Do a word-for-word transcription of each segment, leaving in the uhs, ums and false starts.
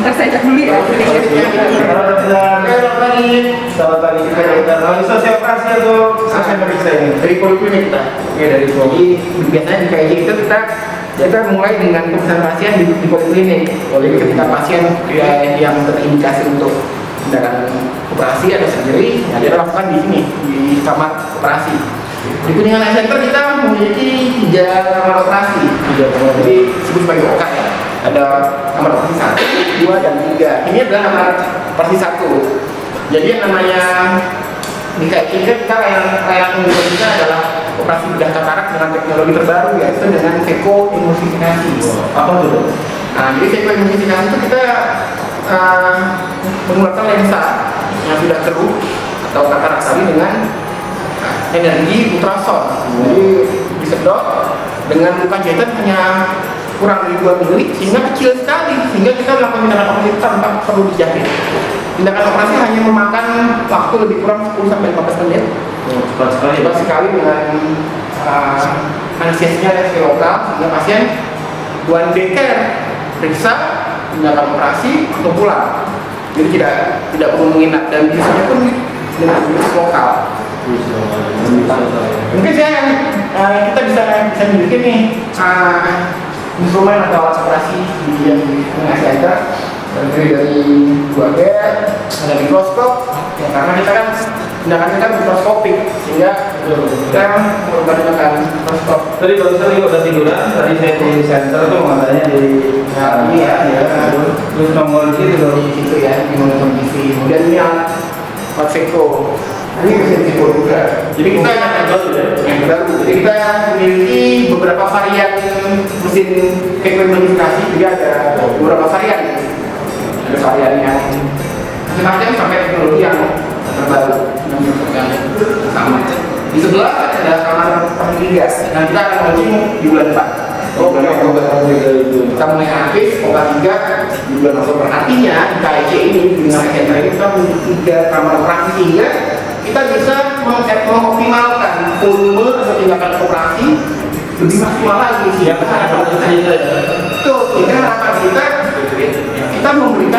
sebentar saya cek dulu ya. Selamat pagi. Selamat pagi. Kita lalu selesai operasi atau selesai periksa ini? Dari poliklinik kita. Ya dari Jadi biasanya di K I J itu kita kita mulai dengan pemeriksaan pasien di, di poliklinik. Jadi ketika pasien ya, yang terindikasi untuk tindakan operasi atau surgery, ya kita lakukan di sini di kamar operasi. Di Kuningan Eye Center kita memiliki tiga kamar operasi. Jadi disebut sebagai O K ya. Ada kamar operasi satu, dua, dan tiga. Ini adalah kamar operasi satu. Jadi yang namanya di K I J kita layanan unggulan kita adalah operasi bedah katarak dengan teknologi terbaru, yaitu dengan seko-emulsifikasi. Apa itu? Nah, jadi seko-emulsifikasi itu kita uh, menggunakan lensa yang sudah keruh atau katarak tadi dengan energi ultrason. Jadi disedot dengan luka jahitan hanya kurang dari dua mili, sehingga kecil sekali, sehingga kita melakukan tindakan operasi tanpa perlu dijahit. Tindakan operasi hanya memakan waktu lebih kurang sepuluh sampai lima belas menit. Oh, cepat sekali. Cepat sekali dengan uh, anestesinya anestesi lokal, sehingga pasien one day care, periksa, tindakan operasi, untuk pulang. Jadi tidak tidak perlu menginap, dan biasanya pun dengan bisnis lokal. Mungkin saya uh, kita bisa bisa memiliki nih uh, instrumen atau alat operasi di yang Kuningan Center, terdiri dari dua bed, ada mikroskop, ya, karena kita kan tindakan kita mikroskopik, sehingga kita menggunakan mikroskop. Tadi barusan juga udah tiduran, tadi saya di center tuh matanya di Nah, ini ya, ya, terus nongol di situ di situ ya, di monitor T V. Kemudian ini alat alat seko. Ini mesin seko juga. Jadi kita yang baru ya, yang baru. Jadi kita memiliki beberapa varian mesin seko-emulsifikasi, juga ada beberapa varian. Ada varian yang macam-macam sampai teknologi yang terbaru yang sama. Di sebelah ada kamar tiga. Nah, kita akan launching di bulan depan. Oh, bulan Oktober kita mulai aktif O K tiga di bulan Oktober. Artinya di K I J ini dengan center ini kita memiliki tiga kamar operasi, sehingga kita bisa mengoptimalkan volume atau tindakan operasi lebih maksimal lagi. Ya, harapan kita Betul, sehingga harapan kita kita memberikan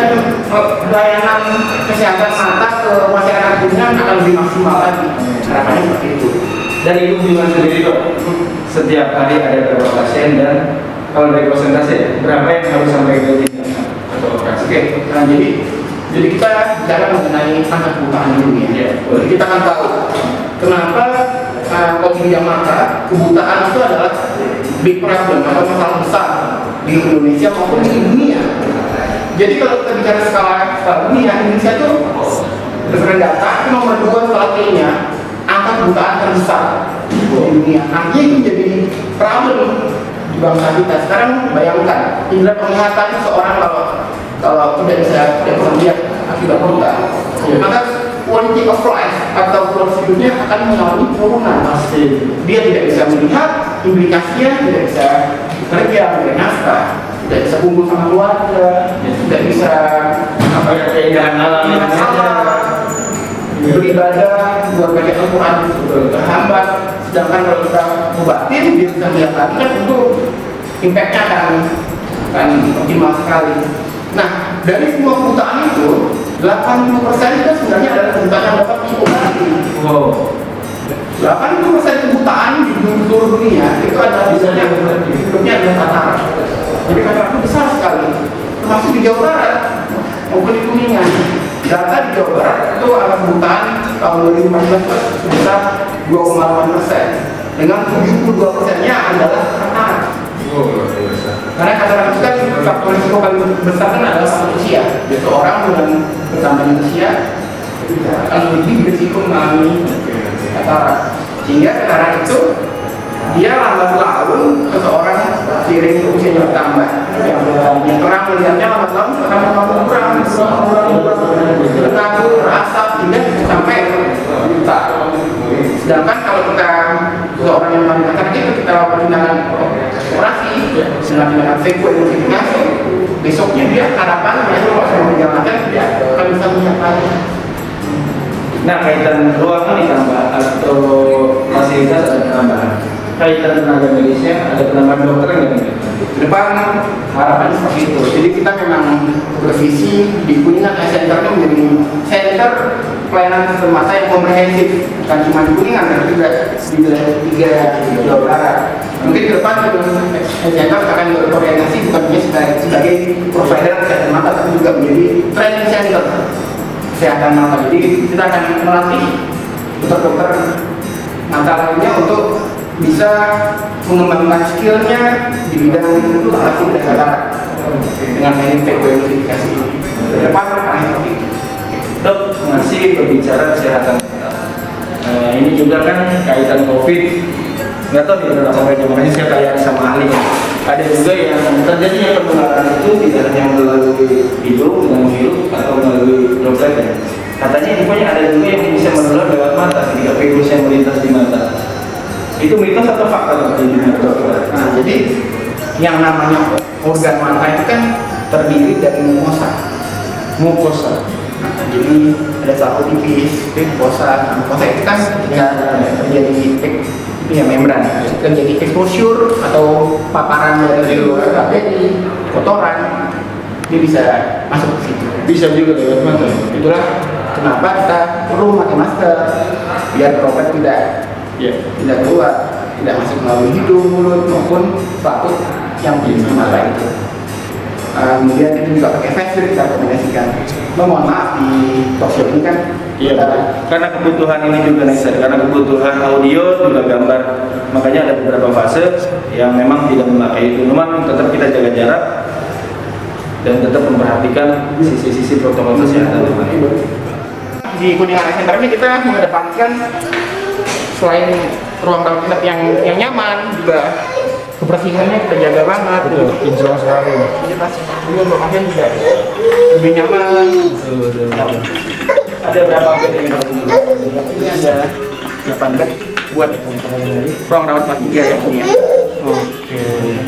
layanan kesehatan mata ke masyarakat dunia akan lebih maksimal lagi. Harapannya seperti itu. dari kunjungan sendiri dok, setiap hari ada berapa pasien, dan kalau dari persentase ya, berapa yang harus sampai ke tindakan atau operasi? Oke, nah jadi jadi kita bicara mengenai angka kebutaan dulu ya. Ya. Jadi kita akan tahu kenapa uh, kalau di bidang mata kebutaan itu adalah big problem atau masalah besar di Indonesia maupun di dunia. Jadi kalau kita bicara skala skala dunia, Indonesia itu berdasarkan data itu nomor dua setelah Kenya, angka kebutaan terbesar di dunia. Artinya itu jadi problem di bangsa kita. Sekarang bayangkan indera penglihatan seorang kalau kalau tidak bisa tidak bisa melihat akibat buta, maka quality of life atau kualitas hidupnya akan mengalami penurunan. Pasti dia tidak bisa melihat, implikasinya tidak bisa bekerja, mencari nafkah, tidak bisa kumpul sama keluarga, tidak bisa apa ya keindahan alam, beribadah, buat baca Al-Quran terhambat. Sedangkan kalau kita obatin dia bisa melihat lagi, kan itu impactnya akan akan optimal sekali. Nah, dari semua kebutaan itu delapan puluh persen itu sebenarnya adalah kebutaan yang dapat diobati. Wow. delapan puluh persen kebutaan di seluruh dunia itu adalah misalnya hidupnya adalah katarak. Jadi katarak itu besar sekali, termasuk di Jawa Barat maupun di Kuningan. Data di Jawa Barat itu angka kebutaan tahun dua ribu empat belas sebesar dua koma delapan persen, dengan tujuh puluh dua persennya adalah katarak. Oh, luar biasa. Karena katarak itu kan faktor risiko paling besar kan adalah usia. Jadi seorang dengan bertambahnya usia akan lebih berisiko mengalami katarak. Sehingga katarak itu dia lambat laun seseorang seiring usianya bertambah. Yang yang terang melihatnya lambat laun akan berkurang, berkurang, berkurang, berkabur, asap, hingga sampai buta. Sedangkan kalau kita seorang yang mengalami katarak itu kita lakukan tindakan operasi dengan tindakan seko-emulsifikasi, besoknya dia harapannya kalau sudah menjalankan dia akan bisa melihat lagi. Nah, kaitan ruangan ditambah atau fasilitas ada penambahan. Kaitan tenaga medisnya ada penambahan dokter nggak nih? Ke depan harapan seperti itu. Jadi kita memang tugas supervisi di Kuningan Eye Center itu menjadi center pelayanan kesehatan mata yang komprehensif, bukan cuma di Kuningan tapi juga di wilayah tiga di Jawa Barat. Mungkin ke depan Eye Center akan berorientasi bukan hanya sebagai, sebagai provider kesehatan mata tapi juga menjadi training center kesehatan mata. Jadi kita akan melatih dokter-dokter mata lainnya untuk bisa mengembangkan skillnya di bidang plastik dan katarak dengan teknik modifikasi ini. Ke depan Dok, masih berbicara kesehatan mata. Nah, ini juga kan kaitan COVID. Nggak tahu di beberapa media, makanya saya tanya sama ahli. Ada juga yang terjadinya penularan itu tidak hanya melalui hidup dengan virus atau melalui droplet ya. Katanya infonya ada juga yang bisa menular lewat mata ketika virus yang melintas di mata. Itu mitos atau fakta Dok? Nah, jadi yang namanya organ mata itu kan terdiri dari mukosa. Mukosa. Nah, jadi ada satu tipis, itu mukosa. Mukosa itu kan ketika terjadi itu ya membran, terjadi exposure atau paparan dari luar, dari kotoran, dia bisa masuk ke situ. Bisa juga lewat mata. Itulah kenapa kita perlu pakai masker biar droplet tidak Ya. tidak keluar, tidak masuk melalui hidung, mulut maupun selaput yang di mata itu. Uh, kemudian kita juga pakai face shield, kita rekomendasikan. Mohon maaf di talk show ini kan. Iya, betul. Karena kebutuhan ini juga nih, karena kebutuhan audio juga gambar, makanya ada beberapa fase yang memang tidak memakai itu. Cuman tetap kita jaga jarak dan tetap memperhatikan sisi-sisi protokol kesehatan. Di Kuningan Eye Center ini kita mengedepankan selain ruang rawat inap yang yang nyaman, juga kebersihannya kita jaga banget. Betul, kinclong sekali. Jadi pas juga untuk pasien juga lebih nyaman. Betul, betul, betul. Ada berapa bed ini? Ini ada delapan bed buat ruang rawat kelas tiga yang punya. Oke.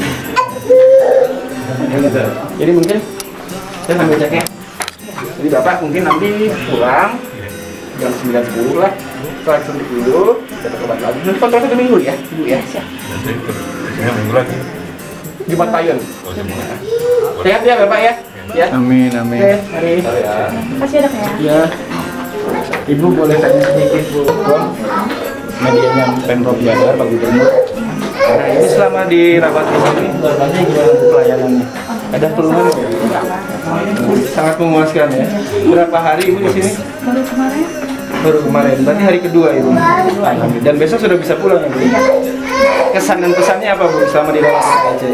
Jadi mungkin saya sambil ceknya. Jadi bapak mungkin nanti pulang jam sembilan sepuluh lah. Setelah suntik dulu, dapat obat lagi. Nanti kontrol satu minggu ya, ibu ya. Ya, minggu lagi. Jumat Payun. Sehat ya bapak ya. Ya. Amin, amin. Oke, mari. Makasih ya dok ya. Ya. Ibu boleh tanya sedikit bu. Medianya Pemprov Jabar, Pak Gubernur. Nah, ini selama dirawat di sini, bagaimana gimana pelayanannya? Ada keluhan? Sangat memuaskan ya. Berapa hari ibu di sini? Baru kemarin. Baru kemarin. Berarti hari kedua ibu. Alhamdulillah. Dan besok sudah bisa pulang ya bu. Kesan dan pesannya apa bu selama dirawat di Aceh?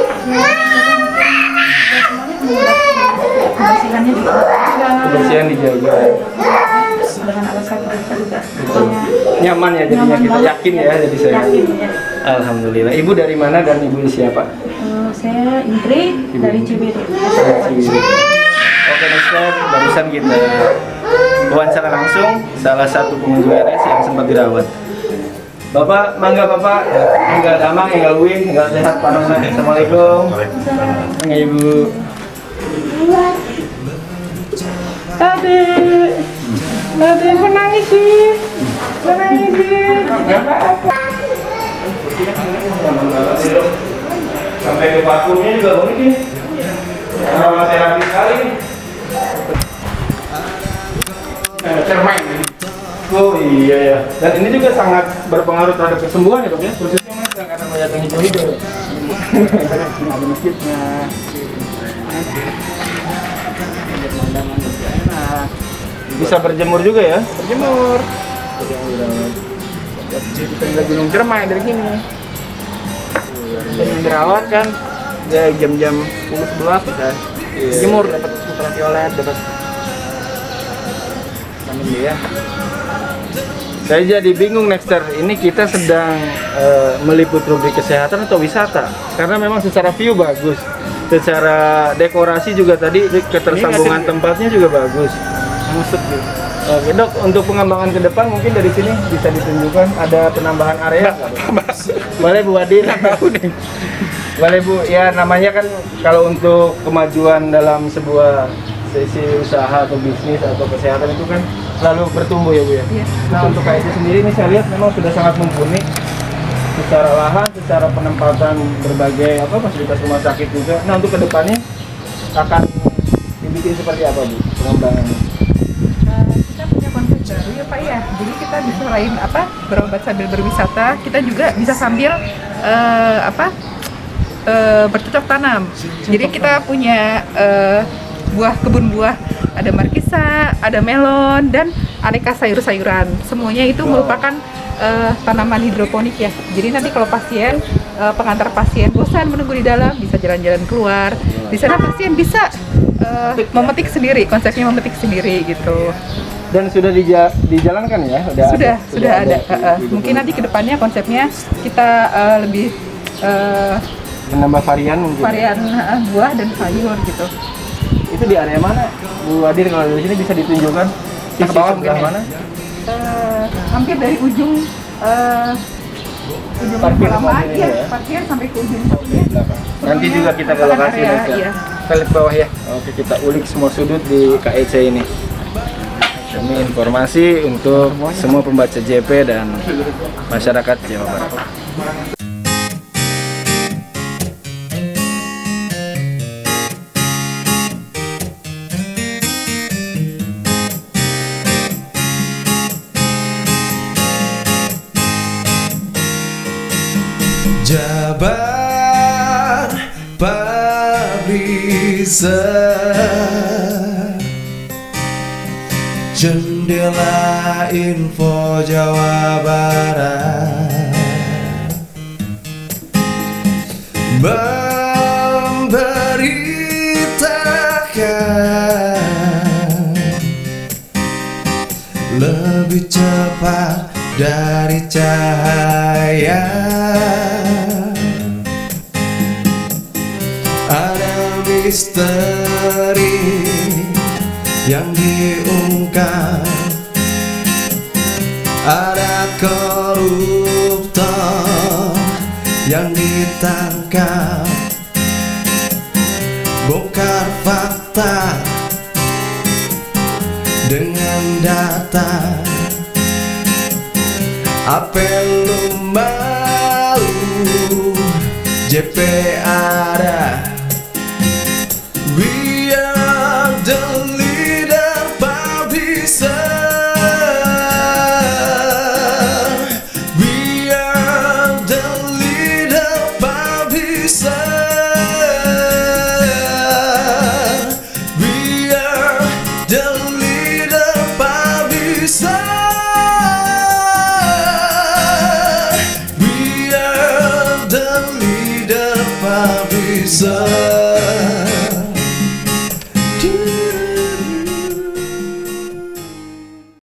Kebersihannya juga Kebersihan dijaga. dengan alasan kita juga Betul. Nyaman ya jadinya, Nyaman kita banget. yakin ya jadi saya. Yakin ya. Alhamdulillah. Ibu dari mana dan ibu siapa? Eh, saya Ingrid dari Cibiru. Oke, next step, barusan kita wawancara langsung salah satu pengunjung R S yang sempat dirawat. Bapak, mangga Bapak, tinggal damang, tinggal wing, tinggal sehat, Pak Nona. Assalamualaikum. Mangga Ibu. Ade, Ade menangis sih, menangis sih. Sampai ke vakumnya juga unik nih. Aroma terapi sekali. Nah, cermain. Oh iya ya. Dan ini juga sangat berpengaruh terhadap kesembuhan ya dok ya. Khususnya mas yang karena banyak yang hijau-hijau. Ada masjidnya. Enak. Bisa berjemur juga ya. Berjemur. Kita lihat Gunung Cermai dari sini. Dan dirawat kan, ya jam-jam sepuluh sebelas bisa jemur, dapat ultraviolet, dapat vitamin D ya. Saya jadi bingung Nexter, ini kita sedang uh, meliput rubrik kesehatan atau wisata? Karena memang secara view bagus, secara dekorasi juga tadi ketersambungan tempatnya juga bagus. Musut gitu. Oke dok, untuk pengembangan ke depan mungkin dari sini bisa ditunjukkan ada penambahan area. Boleh Bu Adin? Boleh Bu, ya namanya kan kalau untuk kemajuan dalam sebuah sesi usaha atau bisnis atau kesehatan itu kan selalu bertumbuh ya Bu ya? Iya. Nah untuk K I C sendiri ini saya lihat memang sudah sangat mumpuni secara lahan, secara penempatan berbagai apa fasilitas rumah sakit juga. Nah untuk kedepannya akan dibikin seperti apa Bu pengembangannya? Uh, kita punya konsep baru ya Pak ya. Jadi kita bisa selain apa berobat sambil berwisata, kita juga bisa sambil uh, apa uh, bercocok tanam. Jadi kita punya uh, buah kebun buah, ada markisa, ada melon dan aneka sayur-sayuran. Semuanya itu merupakan uh, tanaman hidroponik ya. Jadi nanti kalau pasien uh, pengantar pasien bosan menunggu di dalam, bisa jalan-jalan keluar. Di sana pasien bisa uh, memetik sendiri, konsepnya memetik sendiri gitu. Dan sudah dija dijalankan ya? Udah Sudah, ada, sudah ada. ada. Uh, uh, mungkin nanti kedepannya konsepnya kita uh, lebih uh, menambah varian mungkin. varian uh, buah dan sayur gitu. Itu di area mana Bu Adir, kalau di sini bisa ditunjukkan? Ke bawah sebelah mungkin ya? mana? Uh, hampir dari ujung uh, ujung Parkir lama mobil ini ya, ya? parkir sampai ke ujung ya. Nanti juga kita ke lokasi area, nanti. iya. Kita lihat bawah ya. Oke, kita ulik semua sudut di K E C ini. Demi informasi untuk semua pembaca J P dan masyarakat Jawa Barat. Jabar Publisher, jendela info Jawa Barat, memberitakan lebih cepat dari cahaya. Ada misteri yang diungkap, ada koruptor yang ditangkap. Bongkar fakta dengan data, apel